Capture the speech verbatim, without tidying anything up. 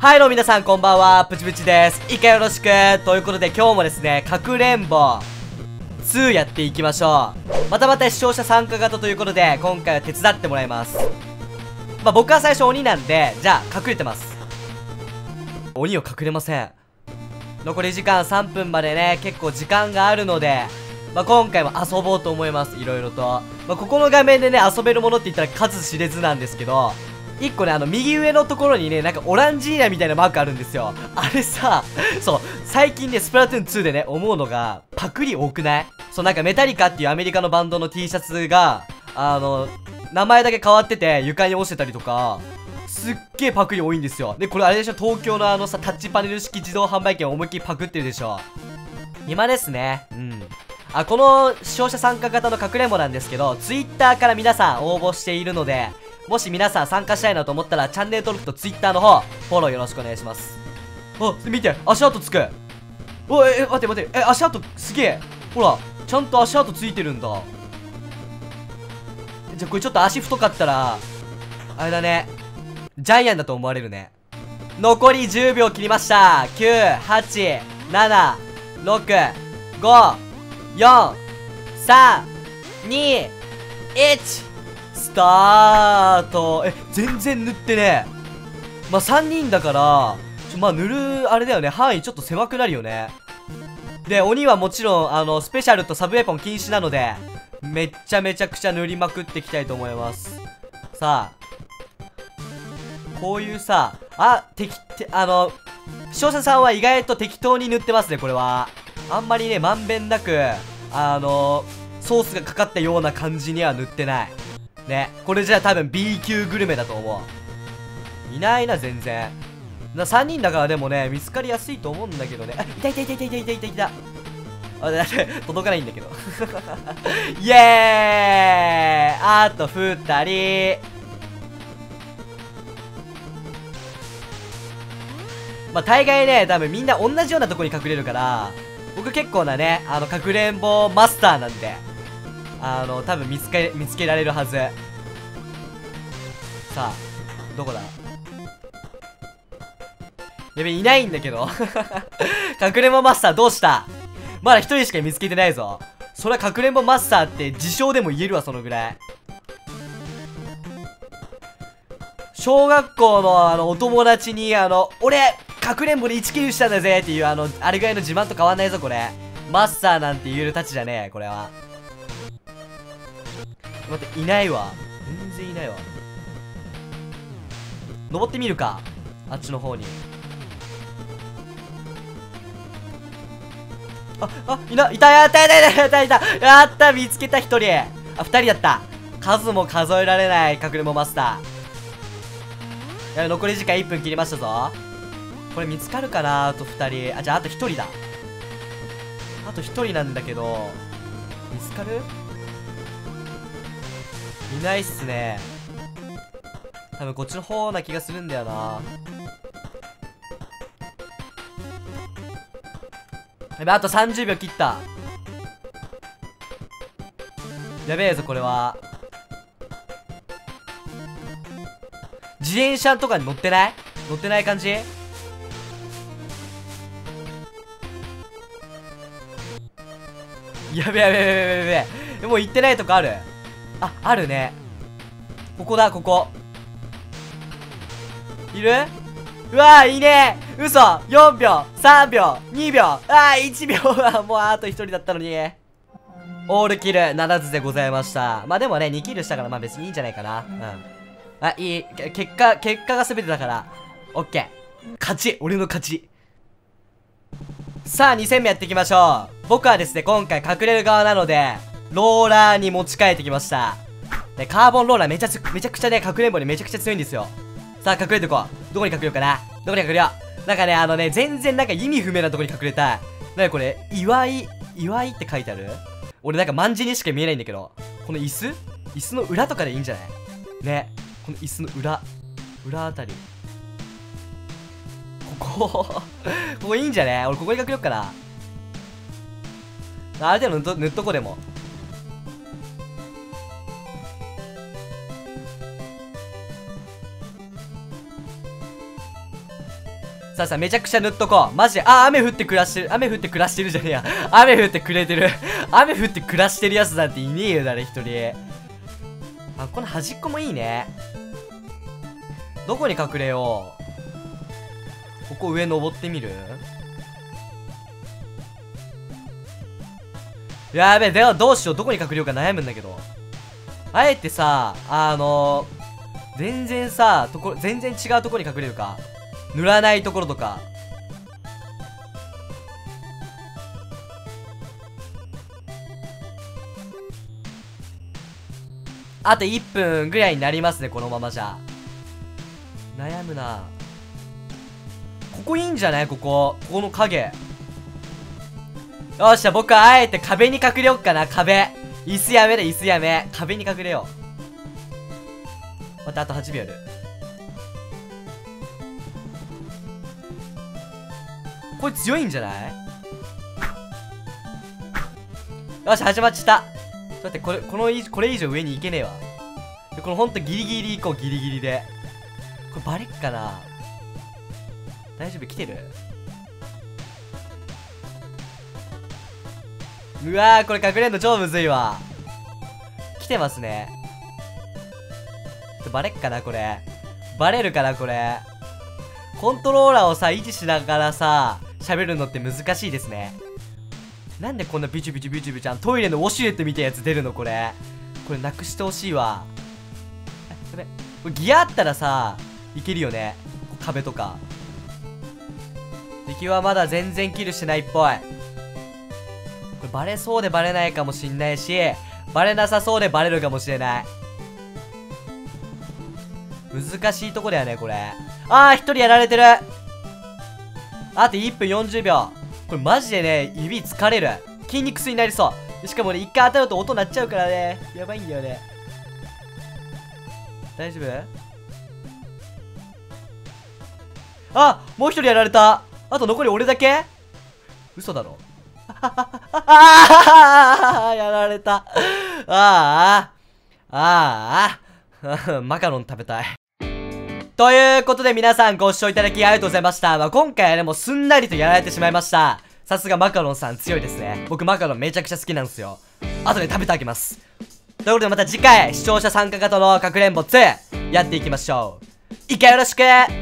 はいどうも皆さんこんばんは、プチプチです。いいかよろしく。ということで今日もですね、かくれんぼツーやっていきましょう。またまた視聴者参加型ということで、今回は手伝ってもらいます。まあ僕は最初鬼なんで、じゃあ隠れてます。鬼を隠れません。残り時間さんぷんまでね、結構時間があるので、まあ今回も遊ぼうと思います。いろいろと。まあここの画面でね、遊べるものって言ったら数知れずなんですけど、いっこね、あの、右上のところにね、なんかオランジーナみたいなマークあるんですよ。あれさ、そう、最近ね、スプラトゥーンツーでね、思うのが、パクリ多くない？そう、なんかメタリカっていうアメリカのバンドの T シャツが、あの、名前だけ変わってて、床に落ちてたりとか、すっげえパクリ多いんですよ。で、これあれでしょ、東京のあのさ、タッチパネル式自動販売機を思いっきりパクってるでしょ。暇ですね。うん。あ、この視聴者参加型のかくれんぼなんですけど、Twitter から皆さん応募しているので、もし皆さん参加したいなと思ったら、チャンネル登録と Twitter の方、フォローよろしくお願いします。あ、見て、足跡つく。おい、え、待って待って、え、足跡すげえ。ほら、ちゃんと足跡ついてるんだ。じゃ、これちょっと足太かったら、あれだね。ジャイアンだと思われるね。残りじゅうびょう切りました。きゅう、はち、なな、ろく、ご、よん、さん、に、いち、スタート。え、全然塗ってね。まあ、さんにんだから、ちょ、まあ、塗る、あれだよね。範囲ちょっと狭くなるよね。で、鬼はもちろん、あの、スペシャルとサブウェポン禁止なので、めっちゃめちゃくちゃ塗りまくっていきたいと思います。さあ。こういうさ、あ、適、て、あの、視聴者さんは意外と適当に塗ってますね、これは。あんまりね、まんべんなく、あの、ソースがかかったような感じには塗ってない。ね、これじゃあ多分 B 級グルメだと思う。いないな、全然。な、さんにんだからでもね、見つかりやすいと思うんだけどね。あ、いたいたいたいたいたいたいたいた。あ、だって届かないんだけど。イエーイ、あとふたり。まあ、大概ね、多分みんな同じようなとこに隠れるから、僕結構なね、あの、かくれんぼマスターなんで、あの、多分見つけ、見つけられるはず。さあ、どこだ？やべ、いないんだけど。かくれんぼマスターどうした？まだ一人しか見つけてないぞ。それはかくれんぼマスターって自称でも言えるわ、そのぐらい。小学校のあの、お友達に、あの、俺、かくれんぼでいちキルしたんだぜっていう、あの、あれぐらいの自慢と変わんないぞ、これ。マスターなんて言えるたちじゃねえ、これは。待って、いないわ。全然いないわ。登ってみるか。あっちの方に。あ、あ、いな、いた、やった、いた、いた、いた、いた、やった、見つけた、一人。あ、二人だった。数も数えられない、かくれんぼマスター。やべ、残り時間いっぷん切りましたぞ。これ見つかるかな、あと二人。あ、じゃあ、あと一人だ。あと一人なんだけど、見つかる？いないっすね。多分こっちの方な気がするんだよな。やべ、あとさんじゅうびょう切った。やべえぞ、これは。自転車とかに乗ってない？乗ってない感じ？やべやべやべやべやべ。もう行ってないとこある？あ、あるね。ここだ、ここ。いる？うわー、いいねー。嘘。よんびょう、さんびょう、にびょう、あー、いちびょうは、もうあとひとりだったのに。オールキルならずでございました。まあでもね、にキルしたから、まあ別にいいんじゃないかな。うん。あ、いい。結果、結果が全てだから。オッケー。勝ち。俺の勝ち。さあ、に戦目やっていきましょう。僕はですね、今回隠れる側なので、ローラーに持ち帰ってきました。で、カーボンローラーめちゃつ、めちゃくちゃね、かくれんぼにめちゃくちゃ強いんですよ。さあ、隠れてこう。どこに隠れようかな。どこに隠れよう。なんかね、あのね、全然なんか意味不明なとこに隠れたい。なにこれ、祝い、祝いって書いてある？俺なんか万字にしか見えないんだけど。この椅子？椅子の裏とかでいいんじゃない？ね。この椅子の裏。裏あたり。ここ、ここいいんじゃね？俺ここに隠れよっかな。あれでも塗っと、塗っとこでも。 さあさあ、めちゃくちゃ塗っとこう。マジで。あ、雨降って暮らしてる。雨降って暮らしてるじゃねえや。雨降ってくれてる。雨降って暮らしてるやつなんていねえよ、誰一人。あ、この端っこもいいね。どこに隠れよう。ここ上登ってみる？やべえ、ではどうしよう。どこに隠れようか悩むんだけど。あえてさ、あのー、全然さ、ところ、全然違うところに隠れるか。塗らないところとか。あといっぷんぐらいになりますね、このままじゃ。悩むな。ここいいんじゃない？ここ。ここの影。よっしゃ、僕はあえて壁に隠れよっかな、壁。椅子やめだ、椅子やめ。壁に隠れよう。待って、あとはちびょうある。これ強いんじゃない？よし、始まっちゃった。ちょっと待って、これ、このい、これ以上上に行けねえわ。でこのほんとギリギリ行こう、ギリギリで。これバレっかな？大丈夫？来てる？うわー、これ隠れんの超むずいわ。来てますね。バレっかな、これ。バレるかな、これ。コントローラーをさ、維持しながらさ、喋るのって難しいですね。なんでこんなビチュビチュビチュビチュトイレのウォシュレットみたいなやつ出るの、これ。これなくしてほしいわ。やべ。これギアあったらさ、いけるよね。壁とか。敵はまだ全然キルしてないっぽい。これバレそうでバレないかもしんないし、バレなさそうでバレるかもしれない。難しいとこだよね、これ。あー、一人やられてる。あといっぷんよんじゅうびょう。これマジでね、指疲れる。筋肉痛になりそう。しかもね、一回当たると音鳴っちゃうからね。やばいんだよね。大丈夫？あ、もう一人やられた。あと残り俺だけ？嘘だろ。ああやられた。ああ。ああ。マカロン食べたい。ということで皆さんご視聴いただきありがとうございました。まあ、今回はね、もうすんなりとやられてしまいました。さすがマカロンさん強いですね。僕マカロンめちゃくちゃ好きなんですよ。後で食べてあげます。ということでまた次回視聴者参加型のかくれんぼツーやっていきましょう。いかよろしく。